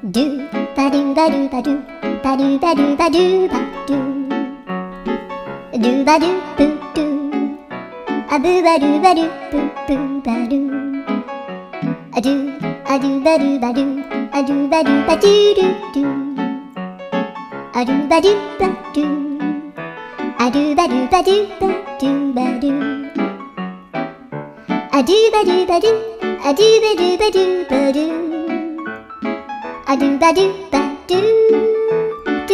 ドゥバドゥバドゥバドゥバドゥバドゥバドゥバドゥドゥバドゥブドゥアブバドゥバドゥブブバドゥアドゥアドゥバドゥバドゥアドゥバドゥバドゥドゥドゥアドゥバドゥバドゥアドゥバドゥバドゥバドゥバドゥアドゥバドゥバドゥアドゥバドゥバドゥバドゥアドゥバドゥバドゥ